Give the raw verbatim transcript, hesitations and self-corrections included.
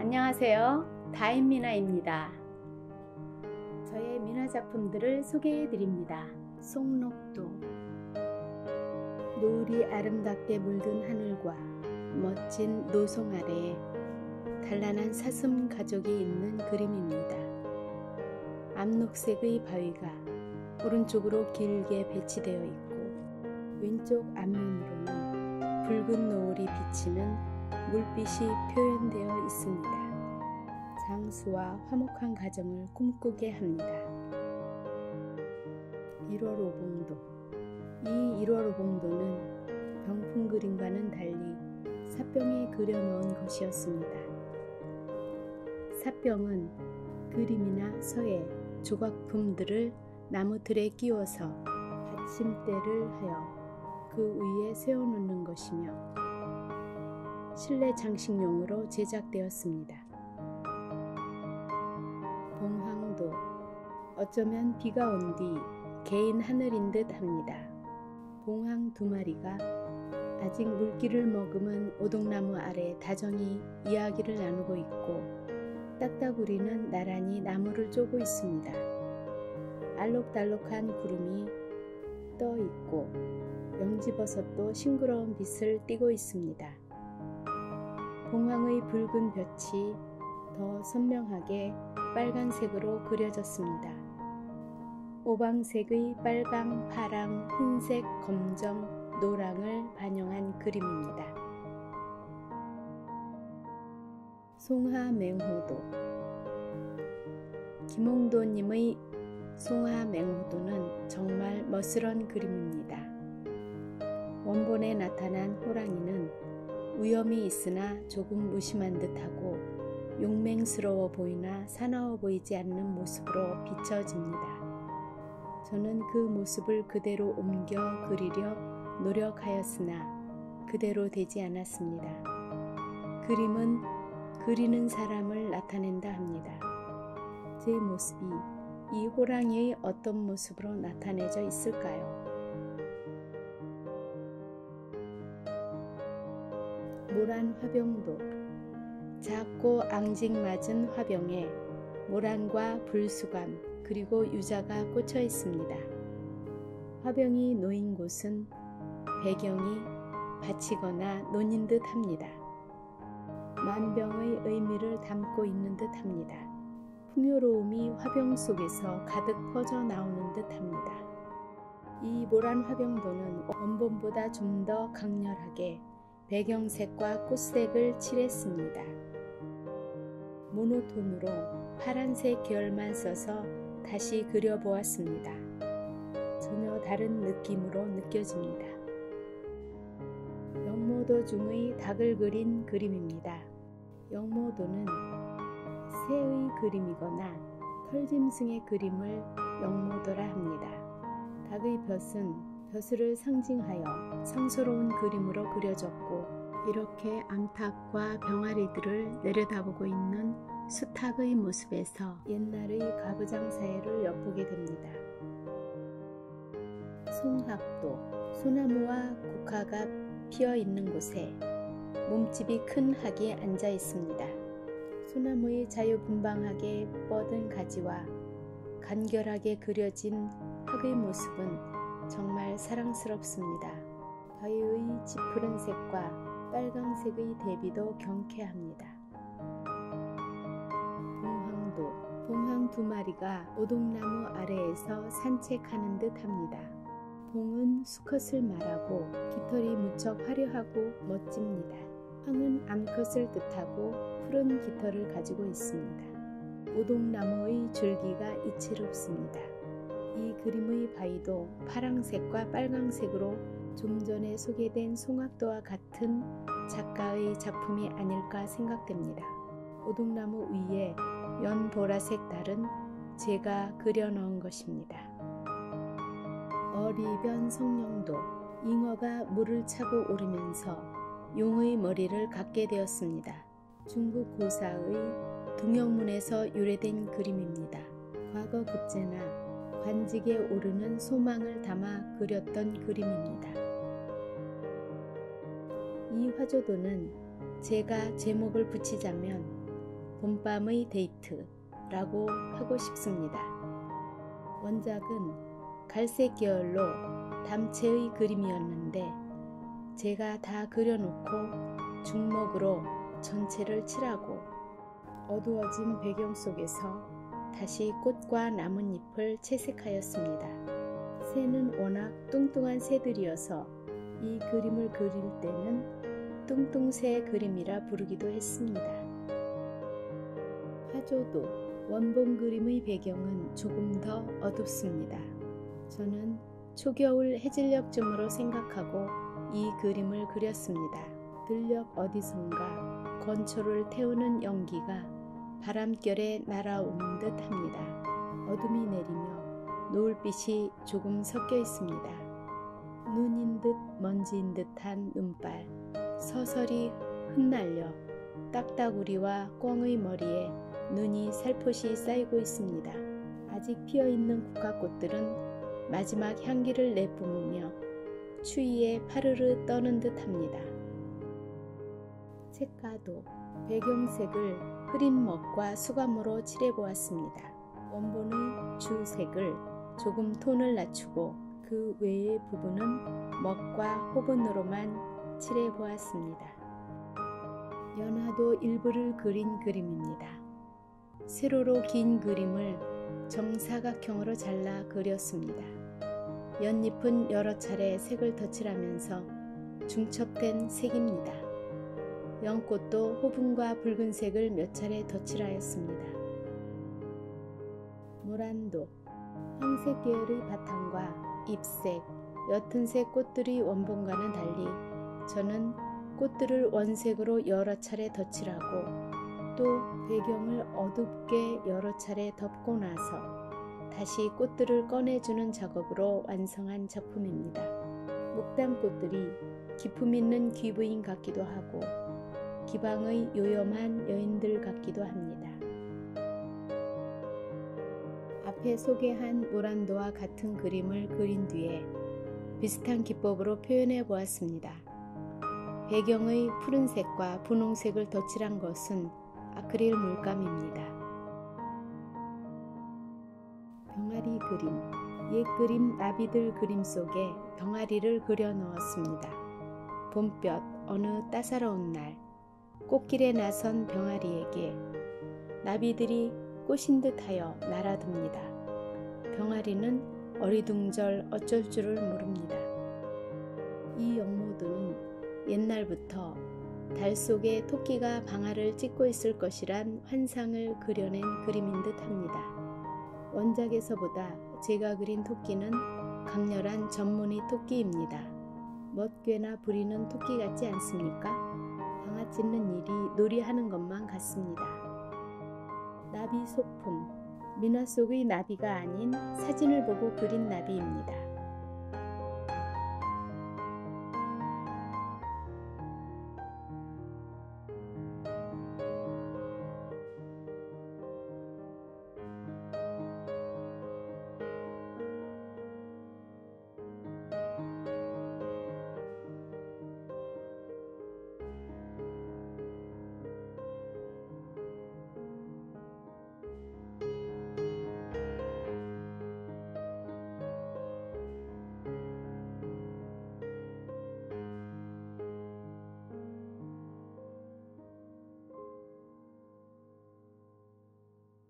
안녕하세요. 다인미나입니다. 저의 미나 작품들을 소개해 드립니다. 송록도. 노을이 아름답게 물든 하늘과 멋진 노송 아래에 단란한 사슴 가족이 있는 그림입니다. 암녹색의 바위가 오른쪽으로 길게 배치되어 있고 왼쪽 앞면으로는 붉은 노을이 비치는 물빛이 표현되어 있습니다. 장수와 화목한 가정을 꿈꾸게 합니다. 일월 오봉도. 이 일월 오봉도는 병풍 그림과는 달리 삿병에 그려놓은 것이었습니다. 삿병은 그림이나 서예, 조각품들을 나무틀에 끼워서 받침대를 하여 그 위에 세워놓는 것이며 실내 장식용으로 제작되었습니다. 봉황도. 어쩌면 비가 온 뒤 개인 하늘인 듯 합니다. 봉황 두 마리가 아직 물기를 머금은 오동나무 아래 다정히 이야기를 나누고 있고 딱따구리는 나란히 나무를 쪼고 있습니다. 알록달록한 구름이 떠 있고 영지버섯도 싱그러운 빛을 띠고 있습니다. 봉황의 붉은 볕이 더 선명하게 빨간색으로 그려졌습니다. 오방색의 빨강, 파랑, 흰색, 검정, 노랑을 반영한 그림입니다. 송하맹호도. 김홍도님의 송하맹호도는 정말 멋스런 그림입니다. 원본에 나타난 호랑이는 위험이 있으나 조금 무심한 듯하고 용맹스러워 보이나 사나워 보이지 않는 모습으로 비춰집니다. 저는 그 모습을 그대로 옮겨 그리려 노력하였으나 그대로 되지 않았습니다. 그림은 그리는 사람을 나타낸다 합니다. 제 모습이 이 호랑이의 어떤 모습으로 나타내져 있을까요? 모란 화병도. 작고 앙증맞은 화병에 모란과 불수감 그리고 유자가 꽂혀 있습니다. 화병이 놓인 곳은 배경이 밭이거나 논인 듯 합니다. 만병의 의미를 담고 있는 듯 합니다. 풍요로움이 화병 속에서 가득 퍼져 나오는 듯 합니다. 이 모란 화병도는 원본보다 좀 더 강렬하게 배경색과 꽃색을 칠했습니다. 모노톤으로 파란색 계열만 써서 다시 그려보았습니다. 전혀 다른 느낌으로 느껴집니다. 영모도 중의 닭을 그린 그림입니다. 영모도는 새의 그림이거나 털짐승의 그림을 영모도라 합니다. 닭의 벼슬은 벼슬을 상징하여 성스러운 그림으로 그려졌고 이렇게 암탉과 병아리들을 내려다보고 있는 수탉의 모습에서 옛날의 가부장 사회를 엿보게 됩니다. 송학도. 소나무와 국화가 피어 있는 곳에 몸집이 큰 학이 앉아 있습니다. 소나무의 자유분방하게 뻗은 가지와 간결하게 그려진 학의 모습은 정말 사랑스럽습니다. 바위의 짙푸른 색과 빨강색의 대비도 경쾌합니다. 봉황도. 봉황 두 마리가 오동나무 아래에서 산책하는 듯 합니다. 봉은 수컷을 말하고 깃털이 무척 화려하고 멋집니다. 황은 암컷을 뜻하고 푸른 깃털을 가지고 있습니다. 오동나무의 줄기가 이채롭습니다. 이 그림의 바위도 파랑색과 빨강색으로 좀 전에 소개된 송학도와 같은 작가의 작품이 아닐까 생각됩니다. 오동나무 위에 연보라색 달은 제가 그려넣은 것입니다. 어리변 성령도. 잉어가 물을 차고 오르면서 용의 머리를 갖게 되었습니다. 중국 고사의 동영문에서 유래된 그림입니다. 과거 급제나 관직에 오르는 소망을 담아 그렸던 그림입니다. 이 화조도는 제가 제목을 붙이자면 봄밤의 데이트라고 하고 싶습니다. 원작은 갈색 계열로 담채의 그림이었는데 제가 다 그려놓고 중목으로 전체를 칠하고 어두워진 배경 속에서 다시 꽃과 나뭇잎을 채색하였습니다. 새는 워낙 뚱뚱한 새들이어서 이 그림을 그릴 때는 뚱뚱새 그림이라 부르기도 했습니다. 화조도 원본 그림의 배경은 조금 더 어둡습니다. 저는 초겨울 해질녘쯤으로 생각하고 이 그림을 그렸습니다. 들녘 어디선가 건초를 태우는 연기가 바람결에 날아오는 듯 합니다. 어둠이 내리며 노을빛이 조금 섞여 있습니다. 눈인 듯 먼지인 듯한 눈발, 서서히 흩날려 딱따구리와 꿩의 머리에 눈이 살포시 쌓이고 있습니다. 아직 피어있는 국화꽃들은 마지막 향기를 내뿜으며 추위에 파르르 떠는 듯 합니다. 색가도 배경색을 흐린 먹과 수감으로 칠해보았습니다. 원본의 주색을 조금 톤을 낮추고 그 외의 부분은 먹과 호분으로만 칠해보았습니다. 연화도 일부를 그린 그림입니다. 세로로 긴 그림을 정사각형으로 잘라 그렸습니다. 연잎은 여러 차례 색을 덧칠하면서 중첩된 색입니다. 연꽃도 호분과 붉은색을 몇 차례 덧칠하였습니다. 모란도 황색 계열의 바탕과 잎색, 옅은색 꽃들이 원본과는 달리 저는 꽃들을 원색으로 여러 차례 덧칠하고 또 배경을 어둡게 여러 차례 덮고 나서 다시 꽃들을 꺼내주는 작업으로 완성한 작품입니다. 목담꽃들이 기품 있는 귀부인 같기도 하고 기방의 요염한 여인들 같기도 합니다. 앞에 소개한 모란도와 같은 그림을 그린 뒤에 비슷한 기법으로 표현해 보았습니다. 배경의 푸른색과 분홍색을 덧칠한 것은 아크릴 물감입니다. 병아리 그림, 옛 그림 나비들 그림 속에 병아리를 그려 넣었습니다. 봄볕 어느 따사로운 날 꽃길에 나선 병아리에게 나비들이 꽃인 듯하여 날아듭니다. 병아리는 어리둥절 어쩔 줄을 모릅니다. 이 영모도는 옛날부터 달 속에 토끼가 방아를 찢고 있을 것이란 환상을 그려낸 그림인 듯 합니다. 원작에서보다 제가 그린 토끼는 강렬한 전무늬 토끼입니다. 멋괴나 부리는 토끼 같지 않습니까? 방아 찢는 일이 놀이하는 것만 같습니다. 나비 소품, 민화 속의 나비가 아닌 사진을 보고 그린 나비입니다.